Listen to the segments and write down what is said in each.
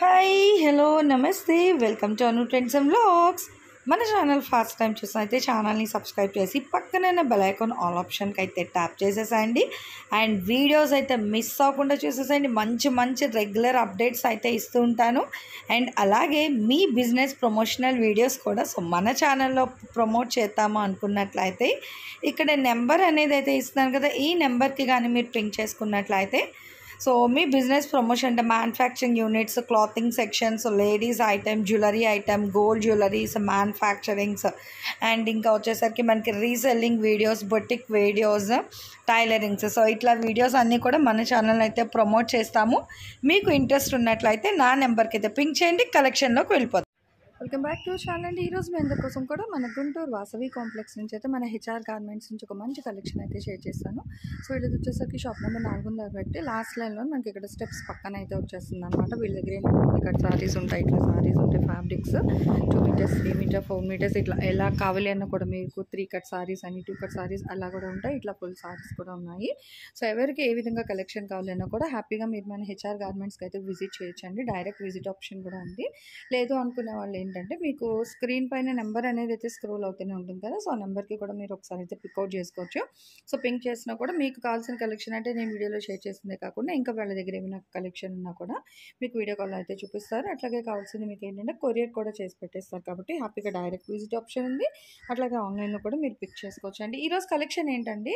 Hi hello నమస్తే welcome to Anu trends and vlogs. మన channel first time చూసినైతే ఛానల్ని సబ్స్క్రైబ్ చేసి పక్కన బెల్ ఐకాన్ ఆల్ ఆప్షన్కి అయితే ట్యాప్ చేసేసేయండి. అండ్ వీడియోస్ అయితే మిస్ అవ్వకుండా చూసేసేయండి. మంచి మంచి రెగ్యులర్ అప్డేట్స్ అయితే ఇస్తూ ఉంటాను. అండ్ అలాగే మీ బిజినెస్ ప్రమోషనల్ వీడియోస్ కూడా మన ఛానల్లో ప్రమోట్ చేద్దాము అనుకున్నట్లయితే ఇక్కడ నెంబర్ అనేది అయితే ఇస్తున్నాను కదా, ఈ నెంబర్కి కానీ మీరు పింక్ చేసుకున్నట్లయితే మీ బిజినెస్ ప్రమోషన్ అంటే manufacturing units, clothing sections, ladies item, jewellery item, gold jewelleries, manufacturings and ఇంకా వచ్చేసరికి మనకి reselling videos, boutique videos, tailorings. ఇట్లా వీడియోస్ అన్నీ కూడా మన ఛానల్ అయితే ప్రమోట్ చేస్తాము. మీకు ఇంట్రెస్ట్ ఉన్నట్లయితే నా నెంబర్కి అయితే పింక్ చేయండి, కలెక్షన్లోకి వెళ్ళిపోతాం. వెల్కమ్ బ్యాక్ టు ఛానల్ అండి. ఈరోజు మీ అందరి కోసం కూడా మన గుంటూరు వాసవి కాంప్లెక్స్ నుంచి అయితే మన హెచ్ఆర్ గార్మెంట్స్ నుంచి ఒక మంచి కలెక్షన్ అయితే షేర్ చేస్తాను. ఇది వచ్చేసరికి షాప్ నెంబర్ 4 పెట్టి లాస్ట్ లైన్లో మనకి ఇక్కడ స్టెప్స్ పక్కన అయితే వచ్చేస్తుంది అనమాట. వీళ్ళ దగ్గర ఇక్కడ సారీస్ ఉంటాయి, ఇట్లా సారీస్ ఉంటాయి, ఫ్యాబ్రిక్స్ 2 మీటర్స్, 3 మీటర్, 4 మీటర్స్ ఇట్లా ఎలా కావాలి అన్న కూడా మీకు 3 కట్ సారీస్ అని 2 కట్ సారీస్ అలా కూడా ఉంటాయి. ఇట్లా ఫుల్ సారీస్ కూడా ఉన్నాయి. ఎవరికి ఏ విధంగా కలెక్షన్ కావాలన్నా కూడా హ్యాపీగా మీరు మన హెచ్ఆర్ గార్మెంట్స్కి అయితే విజిట్ చేయొచ్చండి. డైరెక్ట్ విజిట్ ఆప్షన్ కూడా ఉంది. లేదు అనుకునే వాళ్ళు ఏంటంటే మీకు స్క్రీన్ పైన నెంబర్ అనేది అయితే స్క్రోల్ అవుతూనే ఉంటుంది కదా, ఆ నెంబర్కి కూడా మీరు ఒకసారి అయితే పిక్అవుట్ చేసుకోవచ్చు. పింక్ చేసినా కూడా మీకు కావాల్సిన కలెక్షన్ అంటే నేను వీడియోలో షేర్ చేసిందే కాకుండా ఇంకా వాళ్ళ దగ్గర ఏమైనా కలెక్షన్ ఉన్నా కూడా మీకు వీడియో కాల్ అయితే చూపిస్తారు. అట్లాగే కావాల్సింది మీకు ఏంటంటే కొరియర్ కూడా చేసి పెట్టేస్తారు కాబట్టి హ్యాపీగా డైరెక్ట్ విజిట్ ఆప్షన్ ఉంది. అట్లాగే ఆన్లైన్లో కూడా మీరు పిక్ చేసుకోవచ్చు అండి. ఈరోజు కలెక్షన్ ఏంటండి,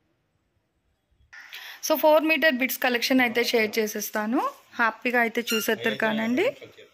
4 మీటర్ బిట్స్ కలెక్షన్ అయితే షేర్ చేసేస్తాను. హ్యాపీగా అయితే చూసేస్తారు కానండి.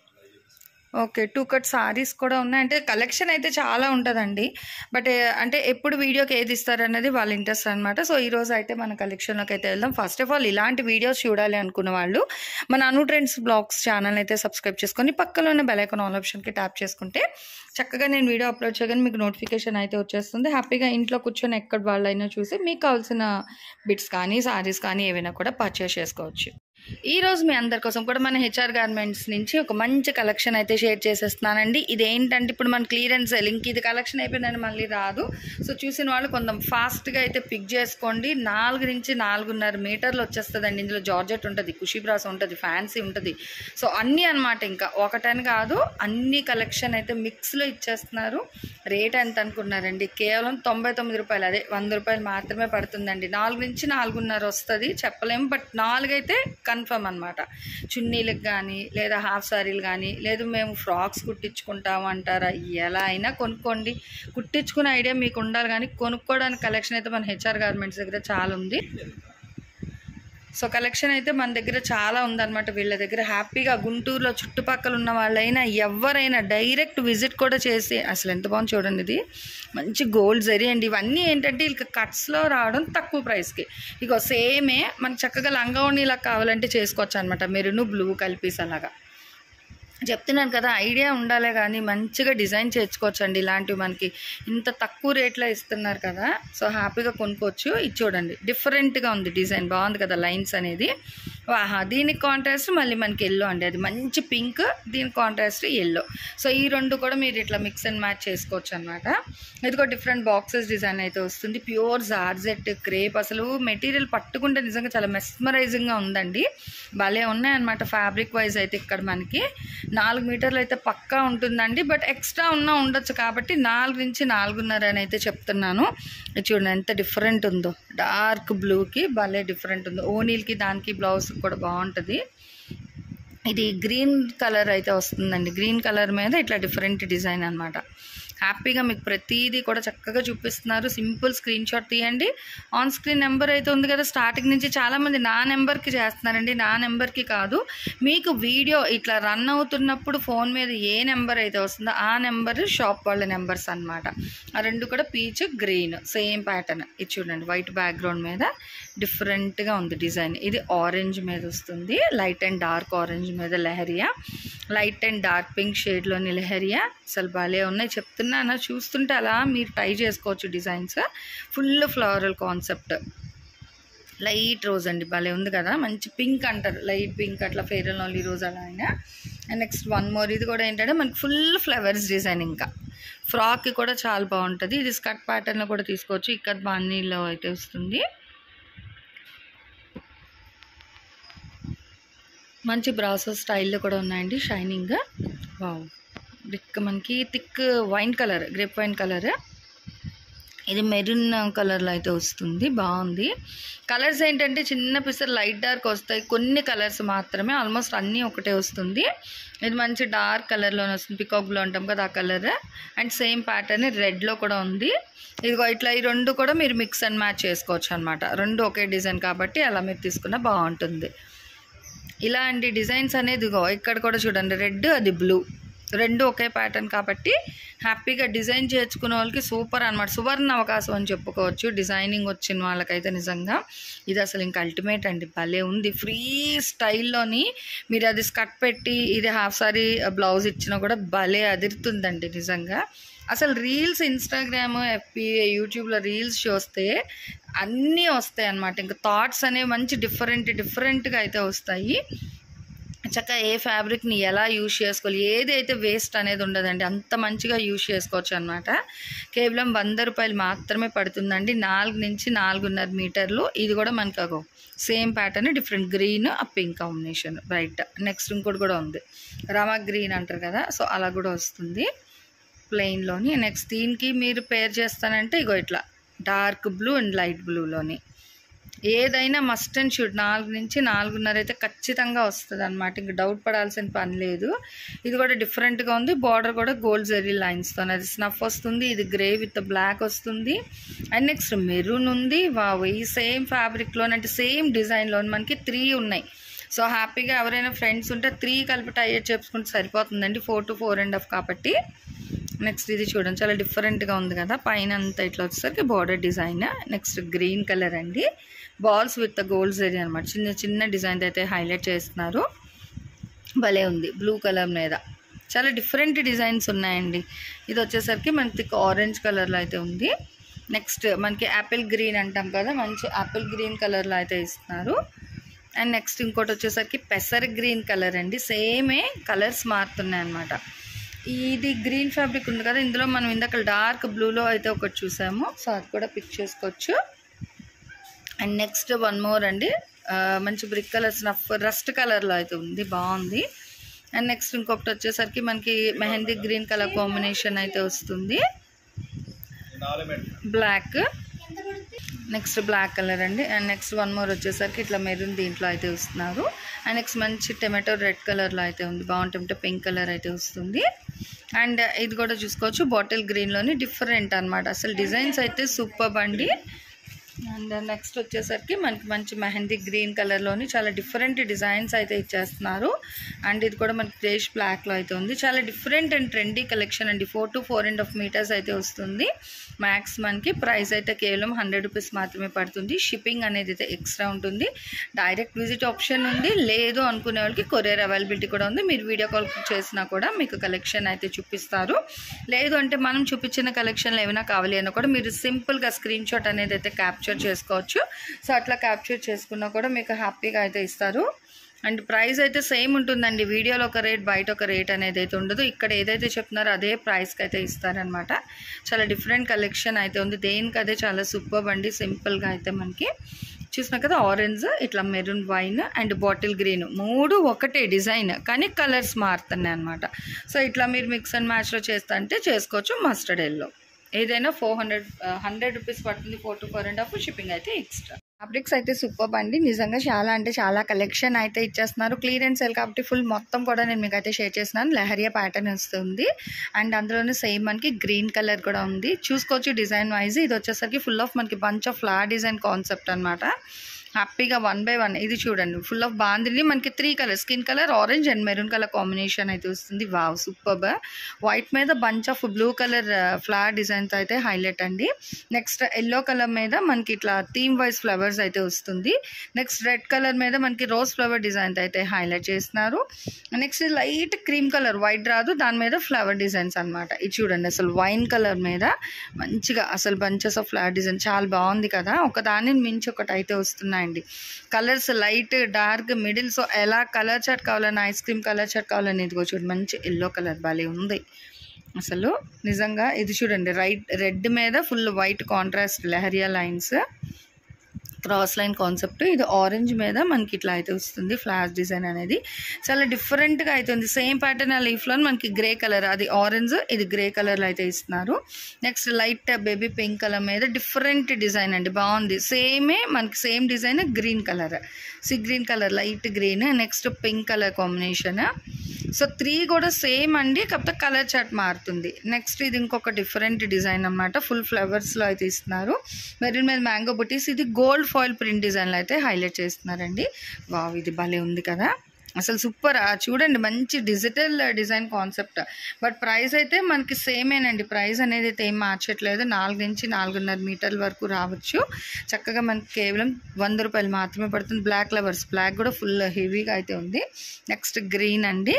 ఓకే, 2 కట్ సారీస్ కూడా ఉన్నాయి. అంటే కలెక్షన్ అయితే చాలా ఉంటుందండి, బట్ అంటే ఎప్పుడు వీడియోకి ఏది ఇస్తారనేది వాళ్ళ ఇంట్రెస్ట్ అనమాట. ఈరోజు అయితే మన కలెక్షన్లోకి అయితే వెళ్దాం. ఫస్ట్ ఆఫ్ ఆల్ ఇలాంటి వీడియోస్ చూడాలి అనుకున్న వాళ్ళు మన అను ట్రెండ్స్ బ్లాగ్స్ ఛానల్ అయితే సబ్స్క్రైబ్ చేసుకొని పక్కలో ఉన్న బెల్ ఐకాన్ ఆల్ ఆప్షన్కి ట్యాప్ చేసుకుంటే చక్కగా నేను వీడియో అప్లోడ్ చేయగానే మీకు నోటిఫికేషన్ అయితే వచ్చేస్తుంది. హ్యాపీగా ఇంట్లో కూర్చొని ఎక్కడ వాళ్ళైనా చూసి మీకు కావాల్సిన బిట్స్ కానీ సారీస్ కానీ ఏవైనా కూడా పర్చేస్ చేసుకోవచ్చు. ఈరోజు మీ అందరి కోసం కూడా మన హెచ్ఆర్ గార్మెంట్స్ నుంచి ఒక మంచి కలెక్షన్ అయితే షేర్ చేసేస్తున్నానండి. ఇదేంటంటే ఇప్పుడు మన క్లియరెన్స్ సెల్లింగ్ ఇది కలెక్షన్ అయిపోయిందని మళ్ళీ రాదు. చూసిన వాళ్ళు కొంచెం ఫాస్ట్గా అయితే పిక్ చేసుకోండి. 4 నుంచి 4.5 మీటర్లు వచ్చేస్తుందండి. ఇందులో జార్జెట్ ఉంటుంది, కుషీ బ్రాస్ ఉంటుంది, ఫ్యాన్సీ ఉంటుంది. అన్నీ అనమాట. ఇంకా ఒకటని కాదు, అన్ని కలెక్షన్ అయితే మిక్స్లో ఇచ్చేస్తున్నారు. రేట్ ఎంత అనుకున్నారండి, కేవలం 99 రూపాయలు, అదే 100 రూపాయలు మాత్రమే పడుతుందండి. 4 నుంచి 4.5 వస్తుంది చెప్పలేము, బట్ 4 అయితే కన్ఫర్మ్ అనమాట. చున్నీలకు కానీ లేదా హాఫ్ సారీలు కానీ లేదు మేము ఫ్రాక్స్ కుట్టించుకుంటాము అంటారా, ఎలా అయినా కొనుక్కోండి. కుట్టించుకునే ఐడియా మీకు ఉండాలి కానీ కొనుక్కోవడానికి కలెక్షన్ అయితే మన హెచ్ఆర్ గార్మెంట్స్ దగ్గర చాలా ఉంది. కలెక్షన్ అయితే మన దగ్గర చాలా ఉందన్నమాట. వీళ్ళ దగ్గర హ్యాపీగా గుంటూరులో చుట్టుపక్కల ఉన్న వాళ్ళైనా ఎవరైనా డైరెక్ట్ విజిట్ కూడా చేసి అసలు ఎంత బాగుంది చూడండి. ఇది మంచి గోల్డ్ జరీ అండి. ఇవన్నీ ఏంటంటే ఇక కట్స్లో రావడం తక్కువ ప్రైస్కి. సేమే మనకు చక్కగా లంగా ఓణీలా కావాలంటే చేసుకోవచ్చు అనమాట. మెరూన్ బ్లూ కలిపేసి అలాగా చెప్తున్నాను కదా, ఐడియా ఉండాలే కానీ మంచిగా డిజైన్ చేసుకోవచ్చు అండి. ఇలాంటివి మనకి ఇంత తక్కువ రేట్లో ఇస్తున్నారు కదా, హ్యాపీగా కొనుక్కోవచ్చు. ఇది చూడండి, డిఫరెంట్గా ఉంది డిజైన్, బాగుంది కదా లైన్స్ అనేది. దీనికి కాంట్రాస్ట్ మళ్ళీ మనకి ఎల్లో అండి, అది మంచి పింక్, దీనికి కాంట్రాస్ట్ ఎల్లో. ఈ 2 కూడా మీరు ఇట్లా మిక్స్ అండ్ మ్యాచ్ చేసుకోవచ్చు అనమాట. ఇదిగో డిఫరెంట్ బాక్సెస్ డిజైన్ అయితే వస్తుంది. ప్యూర్ జార్జెట్ క్రేప్, అసలు మెటీరియల్ పట్టుకుంటే నిజంగా చాలా మెస్మరైజింగ్గా ఉందండి. భలే ఉన్నాయన్నమాట. ఫ్యాబ్రిక్ వైజ్ అయితే ఇక్కడ మనకి 4 మీటర్లు అయితే పక్కా ఉంటుందండి, బట్ ఎక్స్ట్రా ఉండొచ్చు కాబట్టి 4 నుంచి 4.5 అని అయితే చెప్తున్నాను. చూడండి ఎంత డిఫరెంట్ ఉందో, డార్క్ బ్లూకి భలే డిఫరెంట్ ఉందో. ఓనీల్కి దానికి బ్లౌజ్ కూడా బాగుంటుంది. ఇది గ్రీన్ కలర్ అయితే వస్తుందండి. గ్రీన్ కలర్ మీద ఇట్లా డిఫరెంట్ డిజైన్ అనమాట. హ్యాపీగా మీకు ప్రతిదీ కూడా చక్కగా చూపిస్తున్నారు. సింపుల్ స్క్రీన్ షాట్ తీయండి. ఆన్ స్క్రీన్ నెంబర్ అయితే ఉంది కదా, స్టార్టింగ్ నుంచి చాలామంది నా నెంబర్కి చేస్తున్నారండి. నా నెంబర్కి కాదు, మీకు వీడియో ఇట్లా రన్ అవుతున్నప్పుడు ఫోన్ మీద ఏ నెంబర్ అయితే వస్తుందో ఆ నెంబర్ షాప్ వాళ్ళ నెంబర్స్ అనమాట. ఆ 2 కూడా పీచ్ గ్రీన్ సేమ్ ప్యాటర్న్. ఇది చూడండి, వైట్ బ్యాక్గ్రౌండ్ మీద డిఫరెంట్గా ఉంది డిజైన్. ఇది ఆరెంజ్ మీద వస్తుంది, లైట్ అండ్ డార్క్ ఆరెంజ్ మీద lehariya, light and dark pink షేడ్లోని లెహరియా. అసలు భలే ఉన్నాయి చెప్తున్నాను, చూస్తుంటే అలా మీరు ట్రై చేసుకోవచ్చు designs. Full floral concept, light rose అండి, భలే ఉంది కదా. మంచి పింక్ అంటారు, లైట్ పింక్ అట్లా, ఫెయిర్ అండ్ లవ్లీ రోజ్ అలా అయినా. అండ్ నెక్స్ట్ 1 మోర్, ఇది కూడా ఏంటంటే మనకి ఫుల్ ఫ్లవర్స్ డిజైన్. ఇంకా ఫ్రాక్కి కూడా చాలా బాగుంటుంది. ఇది స్కర్ట్ ప్యాటర్న్లో కూడా తీసుకోవచ్చు. ఇక్కడ బాన్నీలో అయితే వస్తుంది. మంచి బ్రాసో స్టైల్లో కూడా ఉన్నాయండి, షైనింగ్. వావ్, మనకి thick wine colour, grape wine colour. ఇది మెరూన్ కలర్లో అయితే వస్తుంది, బాగుంది. కలర్స్ ఏంటంటే చిన్న పిసర్ లైట్ డార్క్ వస్తాయి, కొన్ని కలర్స్ మాత్రమే, ఆల్మోస్ట్ అన్నీ ఒకటే వస్తుంది. ఇది మంచి డార్క్ కలర్లోనే వస్తుంది, పికాక్ బ్లూ అంటాం కదా ఆ కలర్. అండ్ సేమ్ ప్యాటర్న్ రెడ్లో కూడా ఉంది. ఇదిగో ఇట్లా ఈ రెండు కూడా మీరు మిక్స్ అండ్ మ్యాచ్ చేసుకోవచ్చు అనమాట. రెండు ఒకే డిజైన్ కాబట్టి అలా మీరు తీసుకున్నా బాగుంటుంది. ఇలాంటి డిజైన్స్ అనేది ఇదిగో ఇక్కడ కూడా చూడండి, రెడ్ అది బ్లూ, రెండు ఒకే ప్యాటర్న్ కాబట్టి హ్యాపీగా డిజైన్ చేసుకునే వాళ్ళకి సూపర్ అనమాట. సువర్ణ అవకాశం అని చెప్పుకోవచ్చు డిజైనింగ్ వచ్చిన వాళ్ళకైతే. నిజంగా ఇది అసలు ఇంకా అల్టిమేట్ అండి, భలే ఉంది. ఫ్రీ స్టైల్లోని మీరు అది స్కర్ట్ పెట్టి ఇది హాఫ్ సారీ బ్లౌజ్ ఇచ్చినా కూడా భలే అదిరుతుందండి నిజంగా. అసలు రీల్స్ ఇన్స్టాగ్రామ్, ఎఫ్బీ, యూట్యూబ్లో రీల్స్ చూస్తే అన్నీ వస్తాయి అన్నమాట. ఇంకా థాట్స్ అనేవి మంచి డిఫరెంట్గా అయితే వస్తాయి. చక్కగా ఏ ఫ్యాబ్రిక్ని ఎలా యూజ్ చేసుకోవాలి, ఏదైతే వేస్ట్ అనేది ఉండదండి, అంత మంచిగా యూజ్ చేసుకోవచ్చు అనమాట. కేవలం 100 రూపాయలు మాత్రమే పడుతుందండి. 4 నుంచి 4.5 మీటర్లు. ఇది కూడా మనకు సేమ్ ప్యాటర్న్, డిఫరెంట్ గ్రీన్, ఆ పింక్ కాంబినేషన్ బ్రైట్. నెక్స్ట్ ఇంకోటి కూడా ఉంది, రామా గ్రీన్ అంటారు కదా, సో అలా కూడా వస్తుంది ప్లెయిన్లోని. నెక్స్ట్ దీనికి మీరు పేర్ చేస్తానంటే ఇగో ఇట్లా డార్క్ బ్లూ అండ్ లైట్ బ్లూలోని ఏదైనా మస్ట్ అండ్ షుడ్ 4 నుంచి 4.5 అయితే ఖచ్చితంగా వస్తుంది అనమాట. ఇంక డౌట్ పడాల్సిన పని లేదు. ఇది కూడా డిఫరెంట్గా ఉంది. బార్డర్ కూడా గోల్డ్ జెరీ లైన్స్తో అది స్నఫ్ వస్తుంది. ఇది గ్రే విత్ బ్లాక్ వస్తుంది. అండ్ నెక్స్ట్ మెరూన్ ఉంది. వావ్, ఈ సేమ్ ఫ్యాబ్రిక్లో అంటే సేమ్ డిజైన్లో మనకి 3 ఉన్నాయి. సో హ్యాపీగా ఎవరైనా ఫ్రెండ్స్ ఉంటే 3 కలిపి టైట్ చేసుకుంటే సరిపోతుందండి, 4 to 4.5 కాబట్టి. నెక్స్ట్ ఇది చూడండి, చాలా డిఫరెంట్గా ఉంది కదా, పైన అంతా ఇట్లా వచ్చేసరికి border design. Next green colour అండి, బాల్స్ విత్ గోల్డ్ జరీ అనమాట. చిన్న డిజైన్ అయితే హైలైట్ చేస్తున్నారు, భలే ఉంది. బ్లూ కలర్ మీద చాలా డిఫరెంట్ డిజైన్స్ ఉన్నాయండి. ఇది వచ్చేసరికి మనకి ఆరెంజ్ కలర్లో అయితే ఉంది. నెక్స్ట్ మనకి యాపిల్ గ్రీన్ అంటాం కదా, మంచి యాపిల్ గ్రీన్ కలర్లో అయితే ఇస్తున్నారు. అండ్ నెక్స్ట్ ఇంకోటి వచ్చేసరికి పెసర్ గ్రీన్ కలర్ అండి, సేమే కలర్స్ మారుతున్నాయి అనమాట. ఇది గ్రీన్ ఫ్యాబ్రిక్ ఉంది కదా, ఇందులో మనం ఇందాక డార్క్ బ్లూలో అయితే ఒకటి చూసాము, సో అది కూడా పిక్ చేసుకోవచ్చు. అండ్ నెక్స్ట్ వన్ మోర్ అండి, మంచి బ్రిక్ కలర్ స్నఫ్ రస్ట్ కలర్లో అయితే ఉంది, బాగుంది. అండ్ నెక్స్ట్ ఇంకొకటి వచ్చేసరికి మనకి మెహందీ గ్రీన్ కలర్ కాంబినేషన్ అయితే వస్తుంది, బ్లాక్. నెక్స్ట్ బ్లాక్ కలర్ అండి. అండ్ నెక్స్ట్ వన్ మోర్ వచ్చేసరికి ఇట్లా మెరూన్ దీంట్లో అయితే వస్తున్నారు. అండ్ నెక్స్ట్ మంచి టొమాటో రెడ్ కలర్లో అయితే ఉంది, బాగుంటుంటే పింక్ కలర్ అయితే వస్తుంది. అండ్ ఇది కూడా చూసుకోవచ్చు, బాటిల్ గ్రీన్లోని డిఫరెంట్ అనమాట. అసలు డిజైన్స్ అయితే సూపర్ అండి. అండ్ నెక్స్ట్ వచ్చేసరికి మనకి మంచి మెహందీ గ్రీన్ కలర్లోని చాలా డిఫరెంట్ డిజైన్స్ అయితే ఇచ్చేస్తున్నారు. అండ్ ఇది కూడా మనకి గ్రేష్ బ్లాక్లో అయితే ఉంది. చాలా డిఫరెంట్ అండ్ ట్రెండీ కలెక్షన్ అండి. 4 to 4.5 మీటర్స్ అయితే వస్తుంది మ్యాక్స్. మనకి ప్రైస్ అయితే కేవలం 100 రూపీస్ మాత్రమే పడుతుంది. షిప్పింగ్ అనేది అయితే ఎక్స్ట్రా ఉంటుంది. డైరెక్ట్ విజిట్ ఆప్షన్ ఉంది, లేదు అనుకునే వాళ్ళకి కొరియర్ అవైలబిలిటీ కూడా ఉంది. మీరు వీడియో కాల్ చేసినా కూడా మీకు కలెక్షన్ అయితే చూపిస్తారు. లేదు అంటే మనం చూపించిన కలెక్షన్లు ఏమైనా కావాలి అన్నా కూడా మీరు సింపుల్గా స్క్రీన్ షాట్ అనేది అయితే క్యాప్చర్ చేసుకోవచ్చు. సో అట్లా క్యాప్చర్ చేసుకున్నా కూడా మీకు హ్యాపీగా అయితే ఇస్తారు. అండ్ ప్రైస్ అయితే సేమ్ ఉంటుందండి, వీడియోలో ఒక రేట్ బయట ఒక రేట్ అనేది అయితే ఉండదు. ఇక్కడ ఏదైతే చెప్తున్నారో అదే ప్రైస్కి అయితే ఇస్తారనమాట. చాలా డిఫరెంట్ కలెక్షన్ అయితే ఉంది, దేనికి అదే చాలా సూపర్ అండి. సింపుల్గా అయితే మనకి చూసినా కదా, ఆరెంజ్, ఇట్లా maroon wine and bottle green 3 ఒకటే డిజైన్ కానీ కలర్స్ మారుతున్నాయి అనమాట. సో ఇట్లా మీరు మిక్స్ అండ్ మ్యాచ్లో చేస్తా అంటే చేసుకోవచ్చు. మస్టర్డ్ ఎల్లో ఏదైనా 100 రూపీస్ పడుతుంది. 4 to 4.5 షిప్పింగ్ అయితే ఎక్స్ట్రా. ఫ్యాబ్రిక్స్ అయితే సూపర్ అండి, నిజంగా చాలా అంటే చాలా కలెక్షన్ అయితే ఇచ్చేస్తున్నారు. క్లియరెన్స్ సేల్ కాబట్టి ఫుల్ మొత్తం కూడా నేను మీకు అయితే షేర్ చేస్తున్నాను. లెహరియా ప్యాటర్న్ వస్తుంది అండ్ అందులోనే సేమ్ మనకి గ్రీన్ కలర్ కూడా ఉంది, చూసుకోవచ్చు డిజైన్ వైజ్. ఇది వచ్చేసరికి ఫుల్ ఆఫ్ మనకి bunch of flower design concept అనమాట. హ్యాపీగా 1 by 1 ఇది చూడండి, ఫుల్ ఆఫ్ బాందిని మనకి 3 colour, skin colour, orange and maroon colour combination అయితే వస్తుంది. Wow, super. వైట్ మీద bunch of blue colour flower designs అయితే హైలైట్ అండి. నెక్స్ట్ ఎల్లో కలర్ మీద మనకి ఇట్లా థీమ్ వైజ్ ఫ్లవర్స్ అయితే వస్తుంది. నెక్స్ట్ రెడ్ కలర్ మీద మనకి రోజ్ ఫ్లవర్ డిజైన్ అయితే హైలైట్ చేస్తున్నారు. Next light cream colour, white రాదు, దాని మీద ఫ్లవర్ డిజైన్స్ అనమాట. ఇది చూడండి, అసలు వైన్ కలర్ మీద మంచిగా అసలు బంచెస్ ఆఫ్ ఫ్లవర్ డిజైన్ చాలా బాగుంది కదా. ఒక దానిని మించి ఒకటి అయితే వస్తున్నాయి అండి. Colours light, dark, middle. So ఎలా కలర్ చార్ట్ కావాలని, ఐస్ క్రీమ్ కలర్ చార్ట్ కావాలని, ఇదిగో చూడండి మంచి ఎల్లో కలర్ భలే ఉంది అసలు నిజంగా. ఇది చూడండి రెడ్ మీద full white contrast leheriya lines. Cross line concept. ఇది ఆరెంజ్ మీద మనకి ఇట్లా అయితే వస్తుంది ఫ్లాష్ డిజైన్ అనేది. చాలా డిఫరెంట్గా అయితే ఉంది. సేమ్ ప్యాటర్న్ ఆ లీఫ్లో మనకి గ్రే కలర్, అది ఆరెంజ్, ఇది గ్రే కలర్లో అయితే ఇస్తున్నారు. Next light baby pink colour మీద డిఫరెంట్ డిజైన్ అండి, బాగుంది. సేమే మనకి same design green colour, green colour light green, next pink colour combination. So 3 కూడా సేమ్ అండి, కాకపోతే కలర్ చార్ట్ మారుతుంది. నెక్స్ట్ ఇది ఇంకొక డిఫరెంట్ డిజైన్ అనమాట, ఫుల్ ఫ్లవర్స్లో అయితే ఇస్తున్నారు. మెరూన్ మీద మ్యాంగో బుటీస్, ఇది గోల్డ్ ఫాయిల్ ప్రింట్ డిజైన్లో అయితే హైలైట్ చేస్తున్నారండి. వావ్, ఇది భలే ఉంది కదా, అసలు సూపర్. చూడండి మంచి digital design concept. But price అయితే మనకి సేమేనండి, ప్రైస్ అనేది అయితే ఏం మార్చట్లేదు. 4 నుంచి 4.5 మీటర్ల వరకు రావచ్చు. చక్కగా మనకి కేవలం 100 రూపాయలు మాత్రమే పడుతుంది. బ్లాక్ లవర్స్, బ్లాక్ కూడా ఫుల్ హెవీగా అయితే ఉంది. నెక్స్ట్ గ్రీన్ అండి,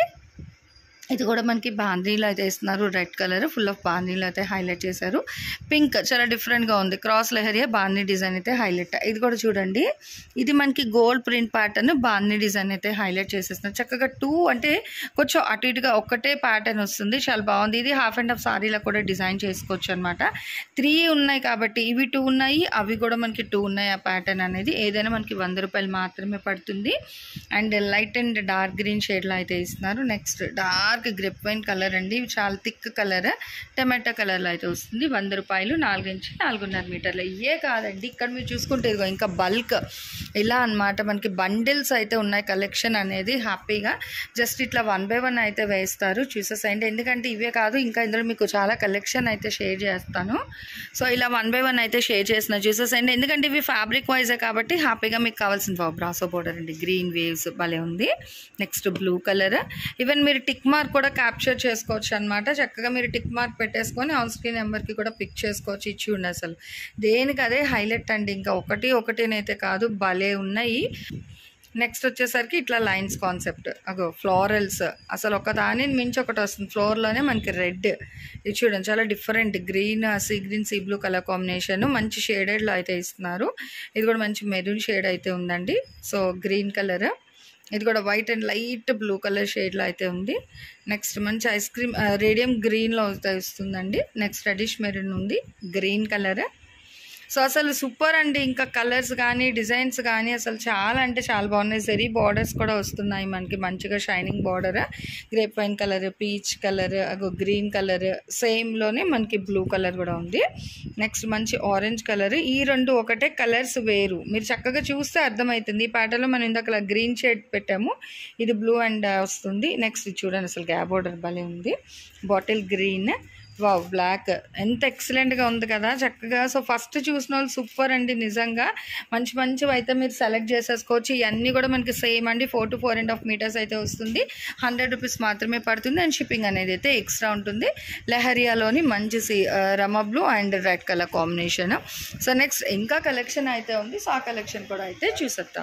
ఇది కూడా మనకి బాందీలో అయితే ఇస్తున్నారు. రెడ్ కలర్ ఫుల్ ఆఫ్ బాందీలో అయితే హైలైట్ చేశారు. పింక్ చాలా డిఫరెంట్గా ఉంది, క్రాస్ లెహరియా బాందీ డిజైన్ అయితే హైలైట్. ఇది కూడా చూడండి, ఇది మనకి gold print pattern bandhi design అయితే హైలైట్ చేసేస్తున్నారు. చక్కగా 2 అంటే కొంచెం అటు ఇటుగా ఒక్కటే ప్యాటర్న్ వస్తుంది, చాలా బాగుంది. ఇది హాఫ్ అండ్ హాఫ్ సారీలో కూడా డిజైన్ చేసుకోవచ్చు అనమాట. 3 ఉన్నాయి కాబట్టి ఇవి 2 ఉన్నాయి, అవి కూడా మనకి 2 ఉన్నాయి. ఆ ప్యాటర్న్ అనేది ఏదైనా మనకి 100 రూపాయలు మాత్రమే పడుతుంది. And light and dark green షేడ్లో అయితే ఇస్తున్నారు. Next dark grape wine colour అండి, చాలా థిక్ కలర్, టమాటా కలర్లో అయితే వస్తుంది. 100 రూపాయలు, 4 నుంచి 4.5 మీటర్లు. ఇవే కాదండి, ఇక్కడ మీరు చూసుకుంటే ఇదిగో ఇంకా బల్క్ ఇలా అనమాట, మనకి బండిల్స్ అయితే ఉన్నాయి. కలెక్షన్ అనేది హ్యాపీగా జస్ట్ ఇట్లా 1 by 1 అయితే వేస్తారు, చూసేసేయండి. ఎందుకంటే ఇవే కాదు, ఇంకా ఇందులో మీకు చాలా కలెక్షన్ అయితే షేర్ చేస్తాను. సో ఇలా 1 by 1 అయితే షేర్ చేసిన చూసేసేయండి. ఎందుకంటే ఇవి ఫ్యాబ్రిక్ వైజే కాబట్టి హ్యాపీగా మీకు కావాల్సిన బ్రాసో బోర్డర్ అండి, గ్రీన్ వేవ్స్ భలే ఉంది. నెక్స్ట్ బ్లూ కలర్, ఈవెన్ మీరు టిక్ మార్క్ కూడా క్యాప్చర్ చేసుకోవచ్చు అనమాట. చక్కగా మీరు టిక్ మార్క్ పెట్టేసుకొని ఆన్ స్క్రీన్ నెంబర్కి కూడా పిక్ చేసుకోవచ్చు. ఇచ్చి ఉండి అసలు దేనికి అదే హైలైట్ అండి, ఇంకా ఒకటినైతే కాదు, భలే ఉన్నాయి. నెక్స్ట్ వచ్చేసరికి ఇట్లా లైన్స్ కాన్సెప్ట్, అగో ఫ్లోరల్స్, అసలు ఒక దానిని మించి ఒకటి వస్తుంది. ఫ్లోర్లోనే మనకి రెడ్, ఇది చూడండి చాలా different, green sea blue colour combination, మంచి షేడెడ్లో అయితే ఇస్తున్నారు. ఇది కూడా మంచి మెరూన్ షేడ్ అయితే ఉందండి. సో గ్రీన్ కలర్, ఇది కూడా white and light blue colour షేడ్లో అయితే ఉంది. నెక్స్ట్ మంచి ఐస్ క్రీమ్ రేడియం గ్రీన్లో అయితే వస్తుందండి. నెక్స్ట్ రెడిష్ మెరూన్ ఉంది, గ్రీన్ కలర్. సో అసలు సూపర్ అండి, ఇంకా కలర్స్ కానీ డిజైన్స్ కానీ అసలు చాలా అంటే చాలా బాగున్నాయి. జరీ బార్డర్స్ కూడా వస్తున్నాయి మనకి, మంచిగా shining border, grape wine colour, peach colour, green colour, సేమ్లోనే మనకి బ్లూ కలర్ కూడా ఉంది. నెక్స్ట్ మంచి ఆరెంజ్ కలర్. ఈ 2 ఒకటే, కలర్స్ వేరు, మీరు చక్కగా చూస్తే అర్థమవుతుంది. ఈ ప్యాటర్న్లో మనం ఇందాక గ్రీన్ షేడ్ పెట్టాము, ఇది బ్లూ అండ్ వస్తుంది. నెక్స్ట్ చూడండి అసలు గ్యాప్ బార్డర్ భలే ఉంది, బాటిల్ గ్రీన్, వావ్ బ్లాక్, ఎంత ఎక్సలెంట్గా ఉంది కదా చక్కగా. సో ఫస్ట్ చూసిన వాళ్ళు సూపర్ అండి, నిజంగా మంచివి అయితే మీరు సెలెక్ట్ చేసేసుకోవచ్చు. ఇవన్నీ కూడా మనకి సేమ్ అండి, 4 to 4.5 మీటర్స్ అయితే వస్తుంది. 100 రూపీస్ మాత్రమే పడుతుంది. అండ్ షిప్పింగ్ అనేది అయితే ఎక్స్ట్రా ఉంటుంది. లెహరియాలోని మంచి రమ blue and red colour combination. So next ఇంకా కలెక్షన్ అయితే ఉంది, సో ఆ కలెక్షన్ కూడా అయితే చూసేద్దాం.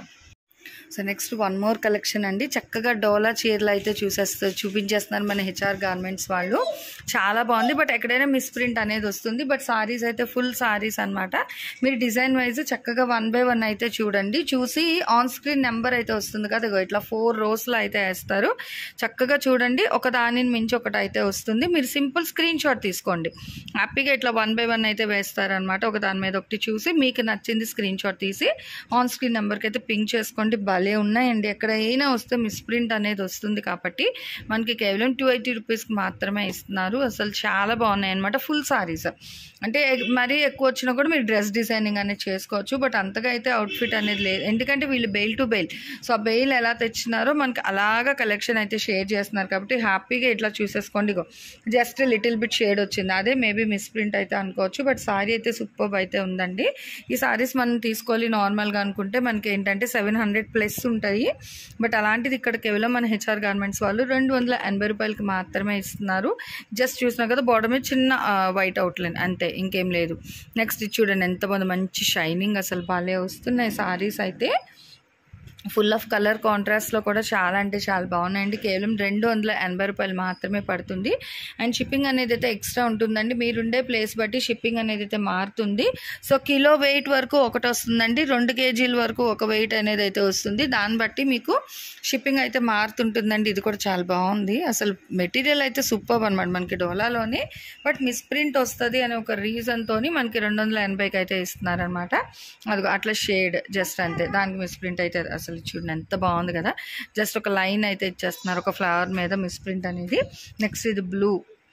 సో నెక్స్ట్ 1 more కలెక్షన్ అండి, చక్కగా డోలా చీరలు అయితే చూపించేస్తున్నారు మన హెచ్ఆర్ గార్మెంట్స్ వాళ్ళు. చాలా బాగుంది, బట్ ఎక్కడైనా మిస్ప్రింట్ అనేది వస్తుంది. బట్ సారీస్ అయితే ఫుల్ సారీస్ అనమాట. మీరు డిజైన్ వైజ్ చక్కగా 1 by 1 అయితే చూడండి, చూసి ఆన్ స్క్రీన్ నెంబర్ అయితే వస్తుంది కదా, ఇట్లా 4 rows-లో అయితే వేస్తారు. చక్కగా చూడండి, ఒక దానిని మించి ఒకటి అయితే వస్తుంది. మీరు సింపుల్ స్క్రీన్ షాట్ తీసుకోండి, హ్యాపీగా ఇట్లా 1 by 1 అయితే వేస్తారనమాట. ఒక దాని మీద ఒకటి చూసి మీకు నచ్చింది స్క్రీన్ షాట్ తీసి ఆన్ స్క్రీన్ నెంబర్కి అయితే పింక్ చేసుకోండి. భలే ఉన్నాయండి, ఎక్కడైనా వస్తే మిస్ప్రింట్ అనేది వస్తుంది కాబట్టి మనకి కేవలం 280 రూపీస్కి మాత్రమే ఇస్తున్నారు. అసలు చాలా బాగున్నాయి అనమాట. ఫుల్ సారీస్ అంటే మరీ ఎక్కువ వచ్చినా కూడా మీరు డ్రెస్ డిజైనింగ్ అనేది చేసుకోవచ్చు. బట్ అంతగా అయితే అవుట్ఫిట్ అనేది లేదు, ఎందుకంటే వీళ్ళు బెయిల్ టు బెయిల్. సో ఆ బెయిల్ ఎలా తెచ్చినారో మనకి అలాగా కలెక్షన్ అయితే షేర్ చేస్తున్నారు కాబట్టి హ్యాపీగా ఇట్లా చూసేసుకోండి. జస్ట్ లిటిల్ బిట్ షేడ్ వచ్చింది, అదే మేబీ మిస్ప్రింట్ అయితే అనుకోవచ్చు. బట్ సారీ అయితే సూపర్ అయితే ఉందండి. ఈ సారీస్ మనం తీసుకోవాలి నార్మల్గా అనుకుంటే మనకి ఏంటంటే 700+ ఉంటాయి. బట్ అలాంటిది ఇక్కడ కేవలం మన హెచ్ఆర్ గార్మెంట్స్ వాళ్ళు 280 రూపాయలకి మాత్రమే ఇస్తున్నారు. జస్ట్ చూసినా కదా బార్డర్ మీద చిన్న వైట్ అవుట్లైన్ అంతే, ఇంకేం లేదు. నెక్స్ట్ చూడండి ఎంత బాగుంది, మంచి షైనింగ్, అసలు భలే వస్తున్నాయి సారీస్ అయితే. ఫుల్ ఆఫ్ కలర్ కాంట్రాస్ట్లో కూడా చాలా అంటే చాలా బాగున్నాయండి. కేవలం 280 రూపాయలు మాత్రమే పడుతుంది. అండ్ షిప్పింగ్ అనేది అయితే ఎక్స్ట్రా ఉంటుందండి. మీరుండే ప్లేస్ బట్టి షిప్పింగ్ అనేది అయితే మారుతుంది. సో కిలో వెయిట్ వరకు ఒకటి వస్తుందండి, 2 కేజీల వరకు ఒక వెయిట్ అనేది అయితే వస్తుంది. దాన్ని బట్టి మీకు షిప్పింగ్ అయితే మారుతుంటుందండి. ఇది కూడా చాలా బాగుంది. అసలు మెటీరియల్ అయితే సూపర్ అనమాట మనకి డోలాలోనే. బట్ మిస్ప్రింట్ వస్తుంది అనే ఒక రీజన్తో మనకి 280కి అయితే ఇస్తున్నారనమాట. అది అట్లా షేడ్ జస్ట్ అంతే, దానికి మిస్ప్రింట్ అయితే అసలు చూడండి ఎంత బాగుంది కదా. జస్ట్ ఒక లైన్ అయితే ఇచ్చేస్తున్నారు ఒక ఫ్లవర్ మీద మిస్ప్రింట్ అనేది. నెక్స్ట్ ఇది బ్లూ.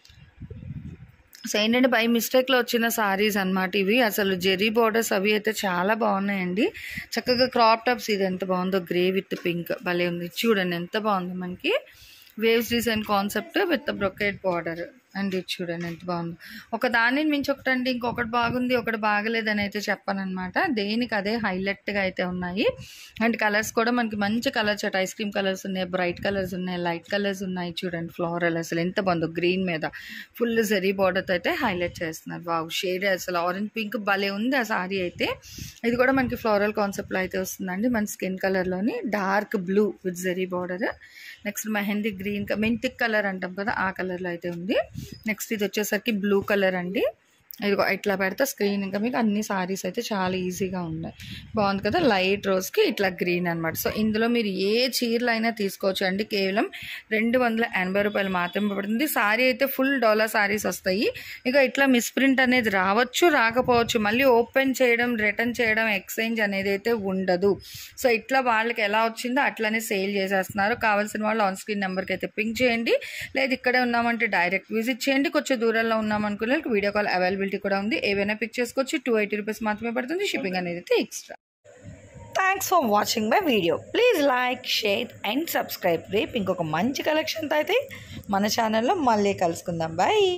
సో ఏంటంటే బై మిస్టేక్లో వచ్చిన సారీస్ అనమాట ఇవి. అసలు జెరీ బోర్డర్స్ అవి అయితే చాలా బాగున్నాయండి. చక్కగా క్రాప్ టాప్స్, ఇది ఎంత బాగుందో గ్రే విత్ పింక్ భలే ఉంది. చూడండి ఎంత బాగుంది మనకి waves design concept with brocade border. And ఇది చూడండి ఎంత బాగుంది. ఒక దానిని మించి ఒకటండి, ఇంకొకటి బాగుంది ఒకటి బాగలేదని అయితే చెప్పానమాట. దేనికి అదే హైలైట్గా అయితే ఉన్నాయి. అండ్ కలర్స్ కూడా మనకి మంచి colour chart, ice cream colours ఉన్నాయి, బ్రైట్ కలర్స్ ఉన్నాయి, లైట్ కలర్స్ ఉన్నాయి. చూడండి ఫ్లోరల్ అసలు ఎంత బాగుందో, గ్రీన్ మీద ఫుల్ జరీ బార్డర్తో అయితే హైలైట్ చేస్తున్నారు. వావ్ షేడ్ అసలు ఆరెంజ్ పింక్ భలే ఉంది ఆ సారీ అయితే. ఇది కూడా మనకి ఫ్లోరల్ కాన్సెప్ట్లో అయితే వస్తుందండి. మన స్కిన్ కలర్లోని dark blue with zari border. Next mehndi green, మెంతిక్ కలర్ అంటాం కదా ఆ కలర్లో అయితే ఉంది. నెక్స్ట్ ఇది వచ్చేసరికి బ్లూ కలర్ అండి. ఇది ఇట్లా పెడితే స్క్రీన్ ఇంకా మీకు అన్ని సారీస్ అయితే చాలా ఈజీగా ఉన్నాయి. బాగుంది కదా, లైట్ రోజ్కి ఇట్లా గ్రీన్ అనమాట. సో ఇందులో మీరు ఏ చీరలు అయినా తీసుకోవచ్చు అండి. కేవలం 280 రూపాయలు మాత్రమే పడుతుంది. సారీ అయితే ఫుల్ డోలా సారీస్ వస్తాయి. ఇక ఇట్లా మిస్ప్రింట్ అనేది రావచ్చు రాకపోవచ్చు, మళ్ళీ ఓపెన్ చేయడం రిటర్న్ చేయడం ఎక్స్చేంజ్ అనేది అయితే ఉండదు. సో ఇట్లా వాళ్ళకి ఎలా వచ్చిందో అట్లానే సేల్ చేసేస్తున్నారు. కావాల్సిన వాళ్ళు ఆన్ స్క్రీన్ నెంబర్కి అయితే పింక్ చేయండి, లేదు ఇక్కడే ఉన్నామంటే డైరెక్ట్ విజిట్ చేయండి. కొంచెం దూరంలో ఉన్నామనుకునే వీడియో కాల్ అవైలబిలిటీ కూడా ఉంది. ఏవైనా పిక్ చేసుకోవచ్చు. 280 రూపీస్ మాత్రమే పడుతుంది. షిప్పింగ్ అనేది అయితే extra. Thanks for watching my video. Please like, share and subscribe. రేపు ఇంకొక మంచి కలెక్షన్తో అయితే మన ఛానల్లో మళ్ళీ కలుసుకుందాం. బాయ్.